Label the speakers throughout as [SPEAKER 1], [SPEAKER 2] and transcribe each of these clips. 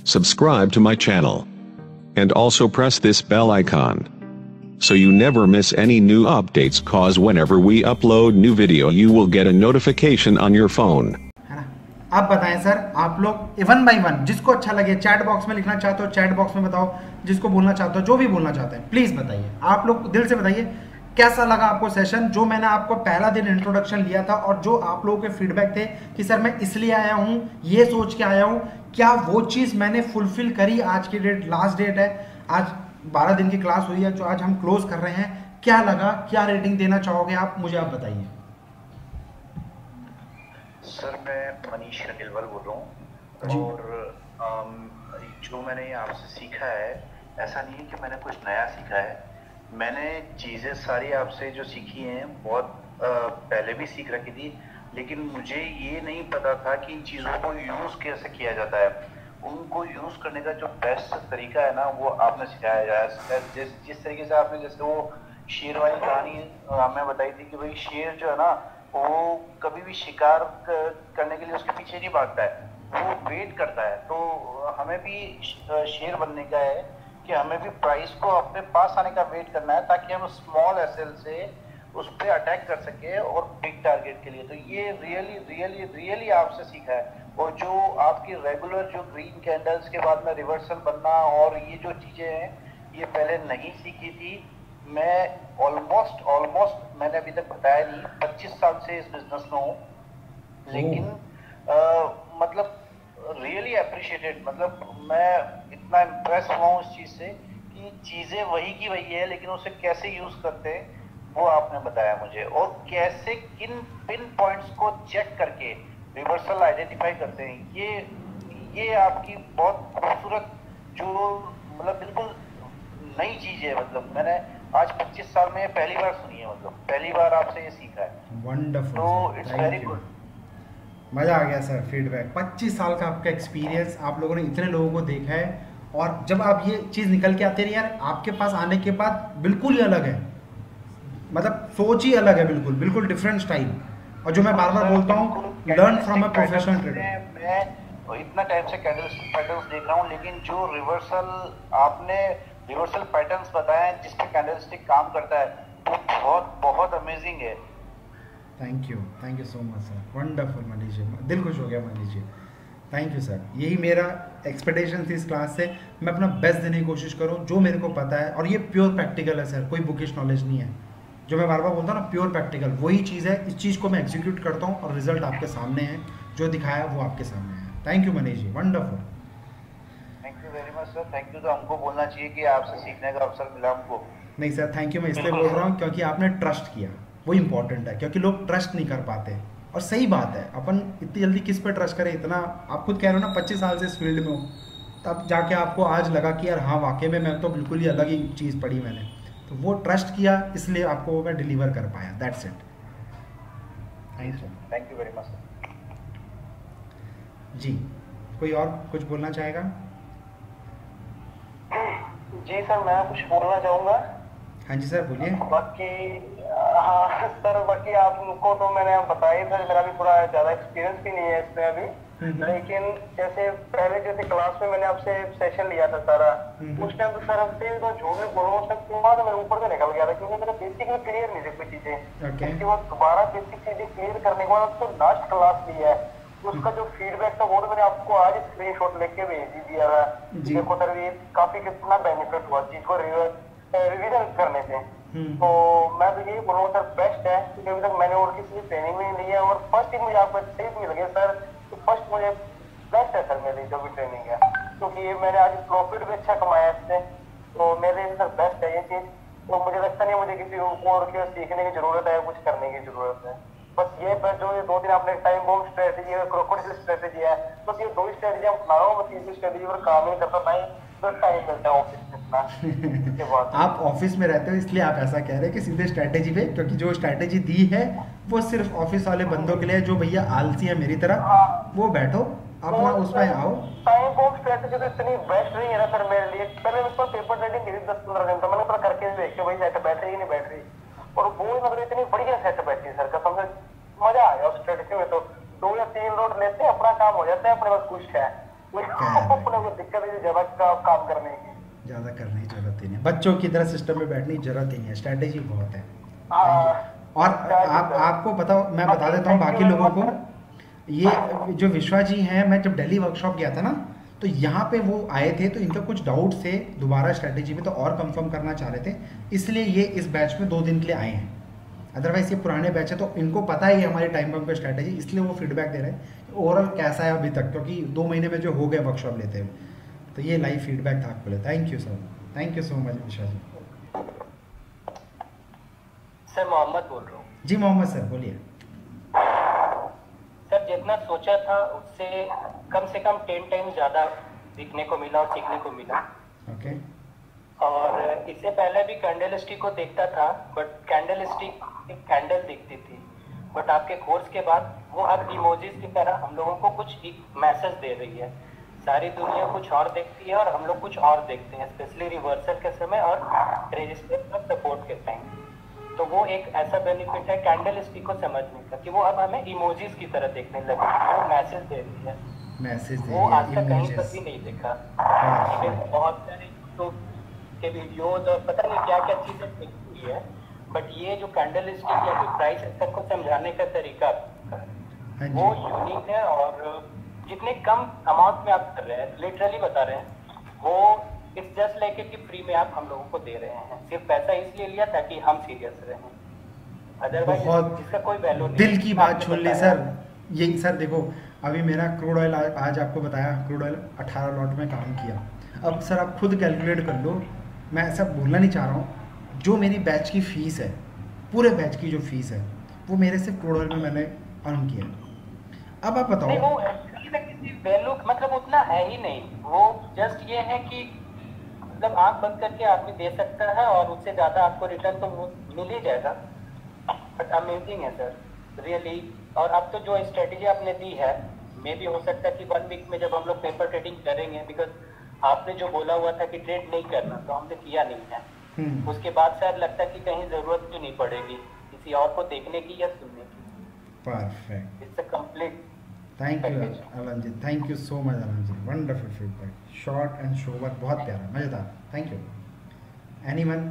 [SPEAKER 1] subscribe to my channel, and also press this bell icon, so you never miss any new updates, cause whenever we upload new video you will get a notification on your phone.
[SPEAKER 2] है ना? आप बताएं sir, आप लोग one by one जिसको अच्छा लगे chat box में लिखना चाहते हो चैट बॉक्स में बताओ, जिसको बोलना चाहते हो जो भी बोलना चाहते हैं प्लीज बताइए। आप लोग दिल से बताइए कैसा लगा आपको सेशन, जो मैंने आपको पहला दिन इंट्रोडक्शन लिया था और जो आप लोगों के फीडबैक थे कि सर मैं इसलिए आया हूँ, ये सोच के आया हूँ, क्या वो चीज़ मैंने फुलफिल करी। आज की डेट लास्ट डेट है, आज 12 दिन की क्लास हुई है जो आज हम क्लोज कर रहे हैं। क्या लगा, क्या रेटिंग देना चाहोगे आप, मुझे आप बताइए।
[SPEAKER 3] सर मैं मनीष खंडेलवाल बोल रहा हूँ और जो मैंने आपसे सीखा है ऐसा नहीं है कि मैंने कुछ नया सीखा है, मैंने चीज़ें सारी आपसे जो सीखी हैं बहुत पहले भी सीख रखी थी, लेकिन मुझे ये नहीं पता था कि इन चीज़ों को यूज़ कैसे किया जाता है। उनको यूज़ करने का जो बेस्ट तरीका है ना वो आपने सिखाया जाए। जिस तरीके से आपने जैसे वो शेर वाली कहानी हमें बताई थी कि भाई शेर जो है ना वो कभी भी शिकार करने के लिए उसके पीछे नहीं भागता है, वो वेट करता है। तो हमें भी शेर बनने का है कि हमें भी प्राइस को अपने पास आने का वेट करना है ताकि हम स्मॉल एसएल से उस पर अटैक कर सके और बिग टारगेट के लिए। तो ये रियली रियली रियली आपसे सीखा है। और जो आपकी रेगुलर जो ग्रीन कैंडल्स के बाद में रिवर्सल बनना और ये जो चीज़ें हैं ये पहले नहीं सीखी थी। मैं ऑलमोस्ट मैंने अभी तक बताया नहीं, 25 साल से इस बिजनेस में हूँ, लेकिन मतलब रियली अप्रिशिएटेड, मतलब मैं इतना इम्प्रेस हुआ हूँ इस चीज़ से कि चीज़ें वही की वही है, लेकिन उसे कैसे यूज़ करते हैं वो आपने बताया मुझे, और कैसे किन पिन पॉइंट्स को चेक करके रिवर्सल आइडेंटिफाई करते हैं। ये आपकी बहुत खूबसूरत जो मतलब बिल्कुल नई चीज़ है। मतलब मैंने आज 25 साल में पहली बार सुनी है, मतलब पहली बार आपसे ये सीखा है।
[SPEAKER 2] वंडरफुल,
[SPEAKER 3] तो इट्स वेरी गुड,
[SPEAKER 2] मज़ा आ गया सर। फीडबैक 25 साल का आपका एक्सपीरियंस, आप लोगों ने इतने लोगों को देखा है और जब आप ये चीज़ निकल के आते हैं यार आपके पास आने के बाद बिल्कुल ही अलग है, मतलब सोच ही अलग है, बिल्कुल बिल्कुल डिफरेंट स्टाइल। और जो मैं बार बार बोलता हूँ learn from a professional trader.
[SPEAKER 3] मैं इतना टाइम से कैंडलस्टिक पैटर्न्स देख रहा हूँ, लेकिन जो रिवर्सल आपने रिवर्सल पैटर्न्स बताए हैं जिस पे कैंडलस्टिक काम करता है वो बहुत बहुत अमेजिंग है।
[SPEAKER 2] Thank you so much sir, wonderful Manish ji, दिल खुश हो गया Manish ji, thank you sir. यही मेरा एक्सपेक्टेशन थी इस क्लास से, मैं अपना बेस्ट देने की कोशिश करूँ जो मेरे को पता है, और ये प्योर प्रैक्टिकल है सर, कोई बुकिश नॉलेज नहीं है। जो मैं बार बार बोलता हूँ ना प्योर प्रैक्टिकल, वही चीज़ है, इस चीज़ को मैं एग्जीक्यूट करता हूँ और रिजल्ट आपके सामने है, जो दिखाया वो आपके सामने है। Thank you Manish ji, wonderful.
[SPEAKER 3] Thank you very much sir, thank you. तो हमको बोलना चाहिए कि आपसे सीखने का अवसर मिला हमको।
[SPEAKER 2] नहीं सर, थैंक यू मैं इसलिए बोल रहा हूँ क्योंकि आपने ट्रस्ट किया, वो इंपॉर्टेंट है, क्योंकि लोग ट्रस्ट नहीं कर पाते। और सही बात है, अपन इतनी जल्दी किस पे ट्रस्ट करें, इतना आप खुद कह रहे हो ना 25 साल से इस फील्ड में हो, तब जाके आपको आज लगा कि यार हाँ वाकई में मैं तो बिल्कुल ही अलग ही चीज़ पढ़ी मैंने, तो वो ट्रस्ट किया इसलिए आपको मैं डिलीवर कर पाया। That's it,
[SPEAKER 3] thank you very much sir.
[SPEAKER 2] जी कोई और कुछ बोलना चाहेगा?
[SPEAKER 4] जी सर, मैं कुछ बोलना चाहूँगा।
[SPEAKER 2] हाँ जी सर बोलिए।
[SPEAKER 4] बाकी हाँ सर, बाकी आपको तो मैंने बताया था, मेरा भी थोड़ा ज़्यादा एक्सपीरियंस भी नहीं है इसमें अभी, लेकिन जैसे पहले जैसे क्लास में मैंने आपसे सेशन लिया था सारा, उस टाइम तो सर आपसे तो झूठ नहीं बोलूँ, उस टाइम तो मेरे ऊपर से निकल गया था क्योंकि मेरा बेसिक में क्लियर नहीं थी कोई चीज़ें। उसके बाद दोबारा बेसिक चीज़ें क्लियर करने के बाद तो लास्ट क्लास लिया है, उसका जो फीडबैक था वो तो मैंने आपको आज स्क्रीनशॉट लेके भेज दिया है। देखो सर ये काफी कितना बेनिफिट हुआ चीज को रिवीजन करने से। तो मैं तो यही बोलूँगा सर बेस्ट है, क्योंकि अभी तक मैंने और किसी ट्रेनिंग में नहीं लिया, और फर्स्ट ही मुझे आपको सही मिल गया सर, तो फर्स्ट मुझे बेस्ट है सर मेरी जो भी ट्रेनिंग है, क्योंकि ये मैंने आज प्रॉफिट भी अच्छा कमाया इससे, तो मेरे लिए सर बेस्ट है ये चीज। तो मुझे लगता नहीं मुझे किसी और की सीखने की जरूरत है, कुछ करने की जरूरत है। बस ये जो ये 2 दिन आपने टाइम बॉम्ब स्ट्रेटेजी है, क्रोकोडाइल स्ट्रेटेजी है, बस ये 2 स्ट्रेटेजी हम अपना रहा हूँ, बस तीसरी स्ट्रेटेजी पर काम नहीं करता, नहीं तो टाइम मिलता है ऑफिस में इतना।
[SPEAKER 2] आप ऑफिस में रहते हो इसलिए आप ऐसा कह रहे हैं कि सीधे स्ट्रेटेजी पे, क्योंकि जो स्ट्रेटेजी दी है वो सिर्फ ऑफिस वाले बंदों के लिए, जो भैया आलसी है मेरी तरह, वो बैठो अपना उस पर आओ।
[SPEAKER 4] टाइम बॉम्ब स्ट्रेटेजी तो इतनी बेस्ट नहीं है ना सर मेरे लिए। पहले उस पर पेपर ट्रेडिंग करी 10-15 दिन, तो मैंने पर करके देख के भाई सेट बैठ रही नहीं बैठ रही, और वो मतलब इतनी बढ़िया सेट बैठी है सर, कसम से मजा आ गया उस स्ट्रेटेजी में। तो 2 या 3 लोड लेते हैं, अपना काम हो जाता है, अपने पास कुछ है। अपने को दिक्कत है ज्यादा काम करने की,
[SPEAKER 2] ज़्यादा करने की जरूरत ही नहीं, बच्चों की तरह सिस्टम में बैठने की जरूरत ही नहीं है, स्ट्रैटेजी बहुत है। और आपको बताओ, मैं बता देता हूँ बाकी लोगों को, ये जो विश्वा जी हैं, मैं जब दिल्ली वर्कशॉप गया था ना, तो यहाँ पे वो आए थे, तो इनका कुछ डाउट थे दोबारा स्ट्रैटेजी पे, तो और कंफर्म करना चाह रहे थे, इसलिए ये इस बैच में 2 दिन के लिए आए हैं। अदरवाइज ये पुराने बैच है, तो इनको पता ही है हमारी टाइम बम पे स्ट्रैटेजी, इसलिए वो फीडबैक दे रहे हैं ओवरऑल कैसा है अभी तक, क्योंकि 2 महीने में जो हो गए वर्कशॉप लेते हुए, तो ये लाइव फीडबैक था आपको लिए। Thank you sir, thank you so much Vishwa ji.
[SPEAKER 5] Sir Mohammad बोल रहा हूँ।
[SPEAKER 2] जी मोहम्मद सर बोलिए।
[SPEAKER 5] सर जितना सोचा था उससे कम से कम 10 टाइम्स ज़्यादा दिखने को मिला और सीखने को मिला।
[SPEAKER 2] ओके।
[SPEAKER 5] और इससे पहले भी कैंडल स्टिक को देखता था, बट कैंडल स्टिक एक कैंडल दिखती थी, बट आपके कोर्स के बाद वो अब इमोजीज की तरह हम लोगों को कुछ मैसेज दे रही है। सारी दुनिया कुछ और देखती है और हम लोग कुछ और देखते हैं, स्पेशली रिवर्सल के समय और रजिस्टर और सपोर्ट के टाइम। तो वो एक ऐसा बेनिफिट है कैंडल स्टिक को समझने का कि वो अब हमें इमोजीज की तरह देखने लगे, वो मैसेज दे रही है,
[SPEAKER 2] मैसेज दे
[SPEAKER 5] वो आज तक कहीं पर भी नहीं देखा। बहुत सारे यूट्यूब के वीडियोज और पता नहीं क्या क्या चीजें देखी हुई है, बट ये जो कैंडल स्टिक या जो प्राइस एक्शन को समझाने का तरीका वो यूनिक है। और जितने कम अमाउंट में आप कर रहे हैं, लिटरली बता रहे हैं, वो इट्स जस्ट लाइक कि फ्री में आप हम लोगों को दे रहे हैं, सिर्फ पैसा इसलिए लिया ताकि हम सीरियस रहें, अदरवाइज इसका कोई वैल्यू नहीं।
[SPEAKER 2] दिल की बात छोड़ ले सर, यही सर देखो, अभी मेरा क्रूड ऑयल आज आपको बताया, क्रूड ऑयल 18 लॉट में काम किया। अब सर आप खुद कैलकुलेट कर लो, मैं ऐसा बोलना नहीं चाह रहा हूँ, जो मेरी बैच की फ़ीस है, पूरे बैच की जो फीस है, वो मेरे सिर्फ क्रूड ऑयल में मैंने अर्न किया। अब आप बताओ।
[SPEAKER 5] नहीं, वो किसी वैल्यू मतलब उतना है ही नहीं, वो जस्ट ये है कि मतलब आंख बंद करके आदमी दे सकता है और उससे ज़्यादा आपको रिटर्न तो मिल ही जाएगा। बट अमेजिंग है सर रियली। और अब तो जो स्ट्रेटेजी आपने दी है, मे भी हो सकता है कि 1 वीक में जब हम लोग पेपर ट्रेडिंग करेंगे, बिकॉज आपने जो बोला हुआ था कि ट्रेड नहीं करना, तो हमने किया नहीं है। उसके बाद शायद लगता है कि कहीं ज़रूरत भी नहीं पड़ेगी किसी और को देखने की या सुनने की।
[SPEAKER 2] Perfect,
[SPEAKER 5] it's a complete.
[SPEAKER 2] Thank you Alan ji, thank you so much Alan ji, wonderful feedback, short and shower, बहुत प्यारा, मजेदार, thank you. Anyone?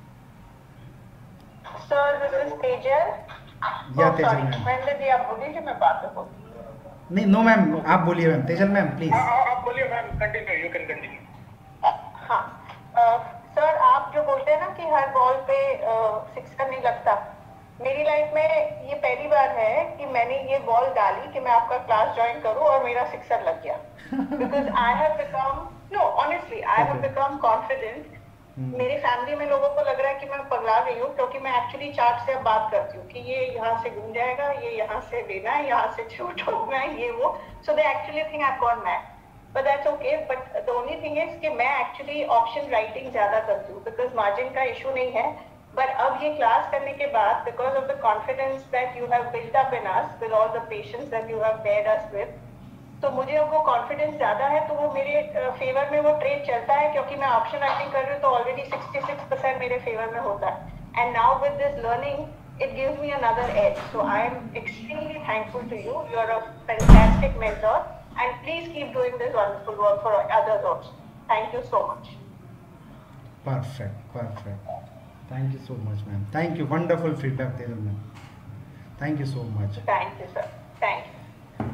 [SPEAKER 6] Sir this is Tejal.
[SPEAKER 2] या तेजल मैम।
[SPEAKER 6] मैंने दी आप बोलिए कि मैं बात करूं?
[SPEAKER 2] नहीं, नो मैम, आप बोलिए मैम, तेजल मैम प्लीज।
[SPEAKER 4] आप बोलिए ma'am, continue, you can continue.
[SPEAKER 6] हाँ सर, आप जो बोलते हैं ना कि हर बॉल पे सिक्सर नहीं लगता, मेरी लाइफ में ये पहली बार है कि मैंने ये बॉल डाली कि मैं आपका क्लास ज्वाइन करूं और मेरा सिक्सर लग गया। Because I have become, no honestly I have become confident. मेरी फैमिली में लोगों को लग रहा है कि मैं पगला रही हूँ, क्योंकि मैं एक्चुअली चार्ट से अब बात करती हूँ कि ये यहाँ से घूम जाएगा, ये यहाँ से लेना है, यहाँ से छोड़ना है, ये वो। So they actually think I have gone mad, but that's okay. But the only thing is कि मैं एक्चुअली ऑप्शन राइटिंग ज्यादा करती हूँ, बिकॉज मार्जिन का इशू नहीं है। बट अब ये क्लास करने के बाद, because of the confidence that you have built up in us, with all the patience that you have beared us with, तो मुझे अब वो कॉन्फिडेंस ज्यादा है, तो वो मेरे फेवर में वो ट्रेड चलता है, क्योंकि मैं ऑप्शन राइटिंग कर रही हूँ तो ऑलरेडी 66% मेरे फेवर में होता है। And now with this learning it gives me another edge. So I am extremely thankful to you, you are a fantastic mentor, and please keep doing this wonderful work for others also. Thank you so much.
[SPEAKER 2] Perfect, perfect, thank you so much ma'am, thank you, wonderful feedback Tejal ma'am, thank you so much.
[SPEAKER 6] Thank you sir, thank you.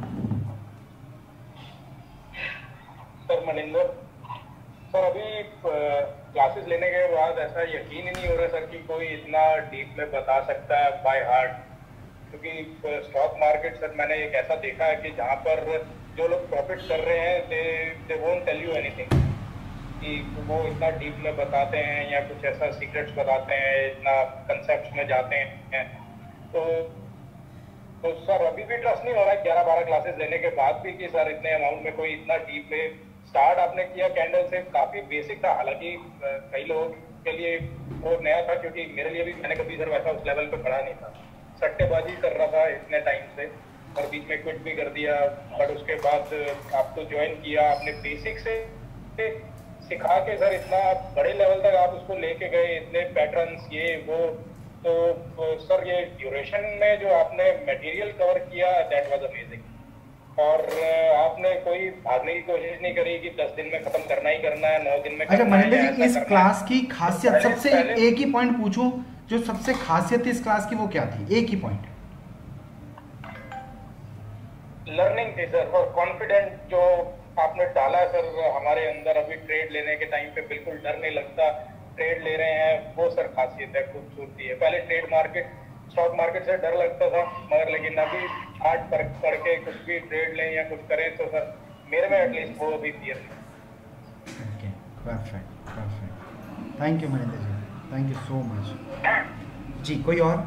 [SPEAKER 4] Sir Maninder sir, अभी classes लेने के बाद ऐसा यकीन ही नहीं हो रहा sir कि कोई इतना डीप में बता सकता है बाय हार्ट, क्योंकि स्टॉक मार्केट सर मैंने एक ऐसा देखा है कि जहाँ पर जो लोग प्रॉफिट कर रहे हैं they won't tell you anything, कि वो इतना डीप में बताते हैं या कुछ ऐसा सीक्रेट्स बताते हैं, इतना कंसेप्ट में जाते हैं। तो सर अभी भी ट्रस्ट नहीं हो रहा है 11-12 क्लासेस लेने के बाद भी कि सर इतने अमाउंट में कोई इतना डीप में स्टार्ट आपने किया। कैंडल से काफी बेसिक था, हालांकि कई लोगों के लिए वो नया था, क्योंकि मेरे लिए भी मैंने कभी सर वैसा उस लेवल पे पढ़ा नहीं था, सट्टेबाजी कर रहा था इतने टाइम से और बीच में क्विट भी कर दिया। बट उसके बाद आपको ज्वाइन किया, आपने बेसिक से सिखा के सर इतना बड़े लेवल तक आप उसको लेके गए, इतने पैटर्न्स ये वो। तो सर ये ड्यूरेशन में जो आपने मटेरियल कवर किया दैट वाज अमेजिंग।
[SPEAKER 7] और आपने कोई भागने की कोशिश नहीं करी कि 10 दिन में खत्म करना ही करना है, 9 दिन में
[SPEAKER 2] अच्छा
[SPEAKER 7] करना है,
[SPEAKER 2] महेंद्र
[SPEAKER 7] या
[SPEAKER 2] जी,
[SPEAKER 7] ऐसा
[SPEAKER 2] इस
[SPEAKER 7] करना
[SPEAKER 2] क्लास
[SPEAKER 7] है?
[SPEAKER 2] की खासियत
[SPEAKER 7] पहले-
[SPEAKER 2] सबसे
[SPEAKER 7] पहले-
[SPEAKER 2] एक ही पॉइंट पूछूं, जो सबसे खासियत थी इस क्लास की वो क्या थी? एक ही पॉइंट।
[SPEAKER 7] लर्निंग थी सर, और कॉन्फिडेंट जो आपने डाला सर हमारे अंदर, अभी ट्रेड लेने के टाइम पे बिल्कुल डर नहीं लगता, ट्रेड ले रहे हैं, वो सर खासियत है, खूबसूरती है। पहले ट्रेड मार्केट, स्टॉक मार्केट से डर लगता था, मगर लेकिन अभी चार्ट पर पढ़ के कुछ भी ट्रेड लें या कुछ करें तो सर मेरे में एटलीस्ट वो अभी क्लियर है।
[SPEAKER 2] Okay, perfect perfect, thank you Mahendra ji, thank you so much जी। कोई और?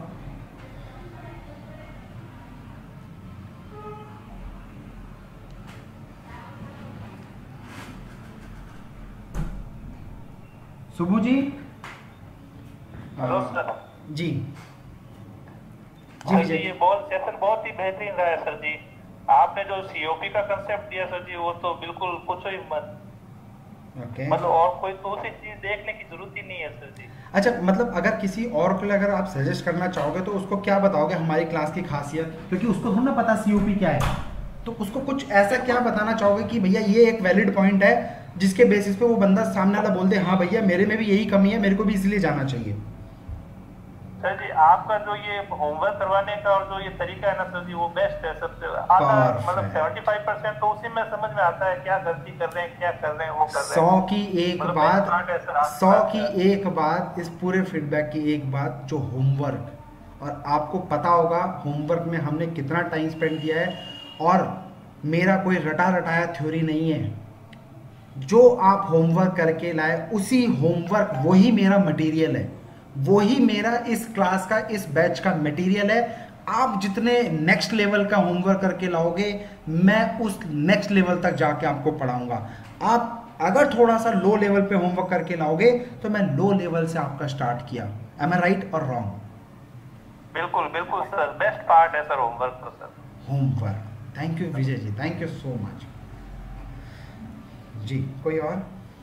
[SPEAKER 2] सुबू जी?
[SPEAKER 3] हेलो सर
[SPEAKER 2] जी
[SPEAKER 3] जी जी, ये बहुत सेशन बहुत ही बेहतरीन रहा है सर जी। आपने जो सीओपी का कंसेप्ट दिया सर जी, वो तो बिल्कुल पूछो ही मत।
[SPEAKER 2] ओके,
[SPEAKER 3] मतलब और कोई दूसरी चीज देखने की जरूरत ही नहीं है सर जी।
[SPEAKER 2] अच्छा मतलब अगर किसी और को अगर आप सजेस्ट करना चाहोगे तो उसको क्या बताओगे हमारी क्लास की खासियत, क्योंकि उसको थोड़ा ना पता सीओपी क्या है, तो उसको कुछ ऐसा क्या बताना चाहोगे कि भैया ये एक वैलिड पॉइंट है जिसके बेसिस पे वो बंदा सामने वाला बोलते हाँ भैया मेरे में भी यही कमी है, मेरे को भी इसलिए जाना चाहिए?
[SPEAKER 3] सर जी आपका जो ये होमवर्क करवाने का और जो ये तरीका है ना सर जी, वो बेस्ट है सबसे। आधा मतलब 75% तो उसी में समझ में आता है, क्या गलती कर रहे हैं, क्या कर रहे हैं, वो कर रहे हैं।
[SPEAKER 2] 100 की एक
[SPEAKER 3] मतलब
[SPEAKER 2] बात,
[SPEAKER 3] best part है सर,
[SPEAKER 2] 100 की एक बात, इस पूरे फीडबैक की एक बात, जो होमवर्क, और आपको पता होगा होमवर्क में हमने कितना टाइम स्पेंड किया है, और मेरा कोई रटा रटाया थ्योरी नहीं है। जो आप होमवर्क करके लाए उसी होमवर्क, वही मेरा मटेरियल है, वही मेरा इस क्लास का, इस बैच का मटेरियल है। आप जितने नेक्स्ट लेवल का होमवर्क करके लाओगे, मैं उस नेक्स्ट लेवल तक जाके आपको पढ़ाऊंगा। आप अगर थोड़ा सा लो लेवल पे होमवर्क करके लाओगे तो मैं लो लेवल से आपका स्टार्ट किया। एम आई राइट और रॉन्ग?
[SPEAKER 3] बिल्कुल बिल्कुल सर, बेस्ट पार्ट है सर होमवर्क तो sir.
[SPEAKER 2] Homework, thank you Vijay ji, thank you so much जी। कोई और?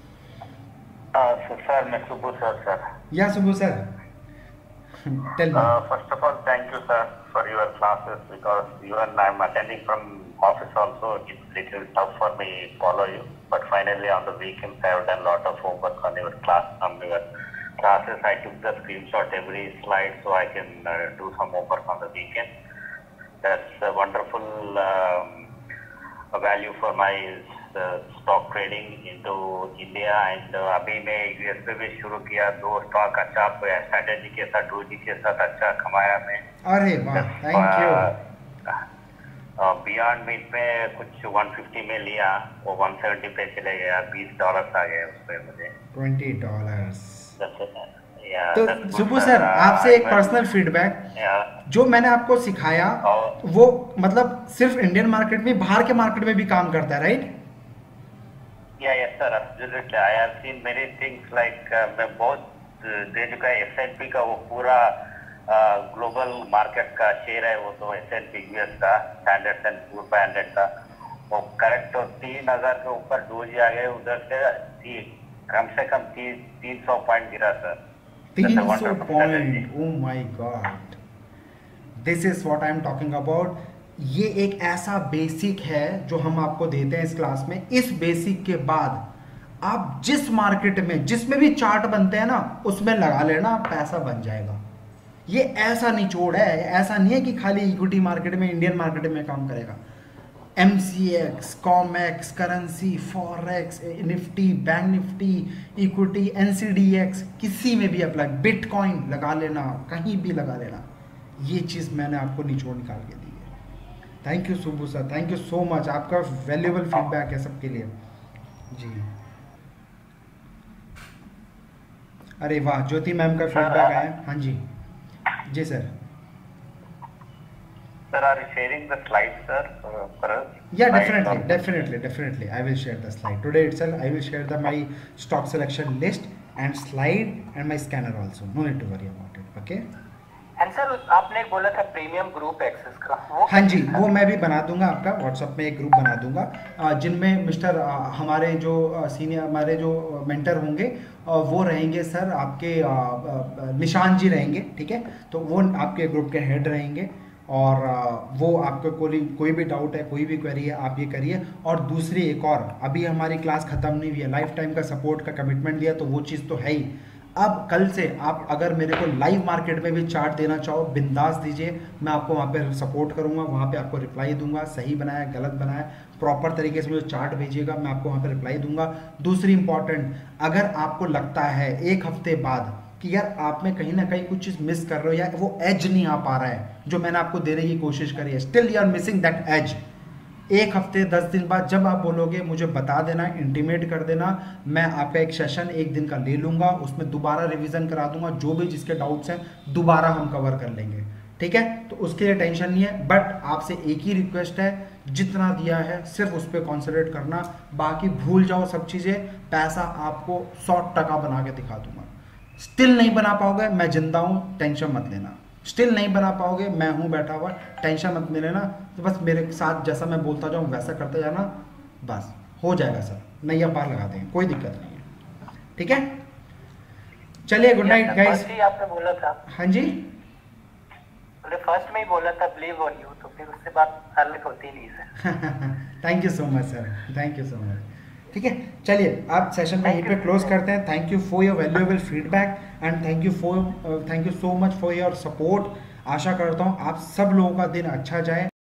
[SPEAKER 3] सर मैं सुबह सर
[SPEAKER 2] या सुबह sir, tell me.
[SPEAKER 3] First of all, thank you, sir, for your classes, because even I'm attending from office also. It's little tough for me to follow you, but finally on the weekends I have done a lot of homework on your classes. I took the screenshot every slide so I can do some homework on the weekend. That's a wonderful value for my stock trading into India. And अभी मैं US में शुरू किया, 2 stock अच्छा strategy के साथ, doji के साथ अच्छा कमाया मैं।
[SPEAKER 2] अरे वाह, थैंक यू।
[SPEAKER 3] बियॉन्ड मीट में कुछ 150 में लिया, वो 170 पे चले गया, $20 आ गए उसमें मुझे,
[SPEAKER 2] $20।
[SPEAKER 3] तो
[SPEAKER 2] सुबू सर आपसे एक पर्सनल फीडबैक, जो मैंने आपको सिखाया वो मतलब सिर्फ इंडियन मार्केट में, बाहर के मार्केट में भी काम करता है, right?
[SPEAKER 3] Yes sir, absolutely. I have seen many things like मैं बहुत दे चुका है। S&P का वो पूरा ग्लोबल मार्केट का शेयर है, वो तो S&P यूएस का स्टैंडर्ड एंड पूर 500 का, वो करेक्ट तो 3000 के ऊपर डोजी आ गए, उधर से कम से कम 300 पॉइंट गिरा sir.
[SPEAKER 2] 300 point, oh my God, this is what I am talking about. ये एक ऐसा बेसिक है जो हम आपको देते हैं इस क्लास में। इस बेसिक के बाद आप जिस मार्केट में, जिसमें भी चार्ट बनते हैं ना, उसमें लगा लेना, पैसा बन जाएगा। ये ऐसा निचोड़ है, ऐसा नहीं है कि खाली इक्विटी मार्केट में, इंडियन मार्केट में काम करेगा। MCX, COMEX, currency, forex, Nifty, bank Nifty, equity, NCDX, किसी में भी अप्लाई, बिटकॉइन लगा लेना, कहीं भी लगा लेना। ये चीज़ मैंने आपको निचोड़ निकाल के दी है। Thank you Subu sir, thank you so much, आपका वैल्यूएबल फीडबैक है सबके लिए जी। अरे वाह, ज्योति मैम का फीडबैक है। हाँ जी जी sir.
[SPEAKER 3] Sir, are you sharing the slides, sir, for us?
[SPEAKER 2] Yeah, definitely. I will share the slide today itself. I will share my stock selection list and slide and my scanner also. No need to worry about it. Okay.
[SPEAKER 5] And sir आपने बोला था premium group access का, वो
[SPEAKER 2] हाँ जी, वो मैं भी बना दूंगा, आपका व्हाट्सएप में एक ग्रुप बना दूंगा जिनमें मिस्टर हमारे जो सीनियर, हमारे जो मेंटर होंगे वो रहेंगे सर, आपके निशान जी रहेंगे, ठीक है? तो वो आपके ग्रुप के हेड रहेंगे, और वो आपको कोई भी डाउट है, कोई भी क्वेरी है, आप ये करिए। और दूसरी एक और, अभी हमारी क्लास ख़त्म नहीं हुई है, लाइफ टाइम का सपोर्ट का कमिटमेंट दिया तो वो चीज़ तो है ही। अब कल से आप अगर मेरे को लाइव मार्केट में भी चार्ट देना चाहो, बिंदास दीजिए, मैं आपको वहाँ पे सपोर्ट करूँगा, वहाँ पे आपको रिप्लाई दूंगा, सही बनाया गलत बनाया प्रॉपर तरीके से मुझे चार्ट भेजिएगा, मैं आपको वहाँ पे रिप्लाई दूंगा। दूसरी इंपॉर्टेंट, अगर आपको लगता है एक हफ्ते बाद कि यार आप में कहीं ना कहीं कुछ चीज़ मिस कर रहे हो या वो एज नहीं आ पा रहा है जो मैंने आपको देने की कोशिश करी है, still you are missing that edge, एक हफ्ते 10 दिन बाद जब आप बोलोगे मुझे बता देना, इंटीमेट कर देना, मैं आपका एक सेशन एक दिन का ले लूँगा, उसमें दोबारा रिवीजन करा दूंगा, जो भी जिसके डाउट्स हैं दोबारा हम कवर कर लेंगे, ठीक है। तो उसके लिए टेंशन नहीं है, बट आपसे एक ही रिक्वेस्ट है, जितना दिया है सिर्फ उस पर कॉन्सेंट्रेट करना, बाकी भूल जाओ सब चीज़ें। पैसा आपको 100% बना के दिखा दूंगा। स्टिल नहीं बना पाओगे, मैं जिंदा हूँ, टेंशन मत लेना। स्टिल नहीं बना पाओगे, मैं हूँ बैठा हुआ, टेंशन मत लेना। तो बस मेरे साथ जैसा मैं बोलता जाऊँ वैसा करते जाना, बस हो जाएगा सर, नैया पार लगा देंगे, कोई दिक्कत नहीं है, ठीक है। चलिए, गुड नाइट गाइस।
[SPEAKER 5] आपने बोला था,
[SPEAKER 2] हाँ जी,
[SPEAKER 5] फर्स्ट में ही बोला था बिलीव ऑन यू, तो फिर उससे बात अलग होती नहीं sir.
[SPEAKER 2] Thank you so much sir, thank you so much. ठीक है, चलिए आप सेशन में यहीं पे क्लोज करते हैं। Thank you for your valuable feedback and thank you so much for your support. आशा करता हूँ आप सब लोगों का दिन अच्छा जाए।